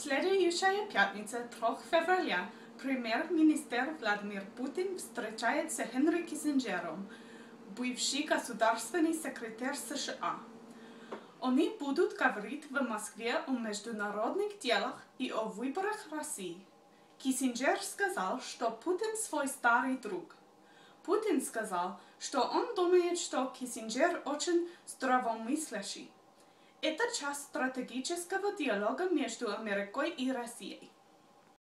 следующая пятница, 3 февраля, премьер-министр Владимир Путин встречается с Генри Киссинджером, бывший государственный секретарь США. Они будут говорить в Москве о международных делах и о выборах России. Киссинджер сказал, что Путин свой старый друг. Путин сказал, что он думает, что Киссинджер очень здравомыслящий. Это часть стратегического диалога между Америкой и Россией.